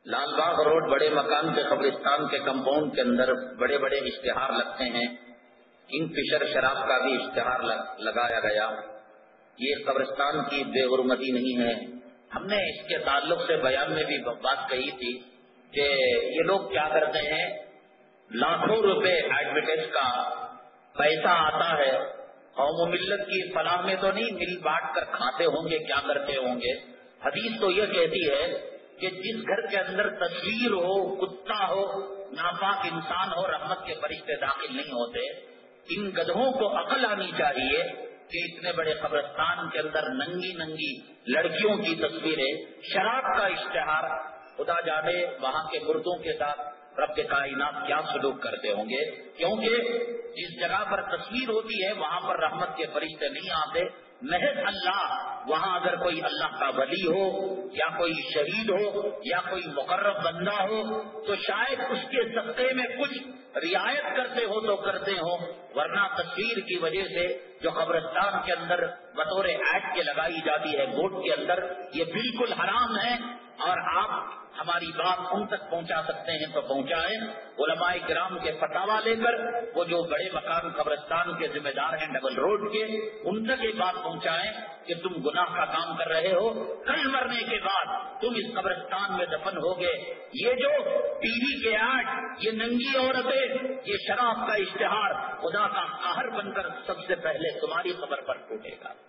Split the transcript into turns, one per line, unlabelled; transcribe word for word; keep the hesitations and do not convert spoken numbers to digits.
Lal Bagh road بڑے مکان کے قبرستان کے کمپاؤنڈ کے اندر بڑے بڑے اشتہار لگتے ہیں. کنگ فشر شراب کا بھی اشتہار لگایا گیا. یہ قبرستان کی بے حرمتی نہیں ہے. ہم نے اس کے تعلق سے بیان میں بھی بات کہی تھی کہ یہ لوگ کیا کرتے ہیں، لاکھوں روپے ایڈورٹائز کا پیسہ آتا ہے، قوم و ملت کی فلاح میں تو نہیں، مل بانٹ کر کھاتے ہوں گے، کیا کرتے ہوں گے. حدیث تو یہ کہتی ہے کہ جس گھر کے اندر تصویر ہو، کتا ہو، ناپاک انسان ہو، رحمت کے فرشتے داخل نہیں ہوتے. ان گدھوں کو عقل آنی چاہیے کہ اتنے بڑے قبرستان کے اندر ننگی ننگی لڑکیوں کی تصویریں، شراب کا اشتہار، خدا جانے وہاں کے مردوں کے ساتھ رب کائنات کیا سلوک کرتے ہوں گے. کیونکہ جس جگہ پر تصویر ہوتی ہے وہاں پر رحمت کے فرشتے نہیں آتے، محض اللہ. وہاں اگر کوئی اللہ کا ولی ہو یا کوئی شہید ہو یا کوئی مقرب بندہ ہو تو شاید اس کے صدقے میں کچھ رعایت کرتے ہو تو کرتے ہو، ورنہ تصویر کی وجہ سے جو قبرستان کے اندر بطور ایڈ کے لگائی جاتی ہے گوٹ کے اندر، یہ بالکل حرام ہے. اور آپ ہماری بات ان تک پہنچا سکتے ہیں تو پہنچائیں. علماء کرام کے فتاوا لے کر وہ جو بڑے مکان قبرستان کے ذمہ دار ہیں ڈبل روڈ کے، ان تک یہ بات پہنچائیں کہ تم گناہ کا کام کر رہے ہو. کل مرنے کے بعد تم اس قبرستان میں دفن ہوگے. یہ جو ٹی وی کے ایڈ، یہ ننگی عورتیں، یہ شراب کا اشتہار خدا کا قہر بن کر سب سے پہلے تمہاری قبر پر ٹوٹے گا.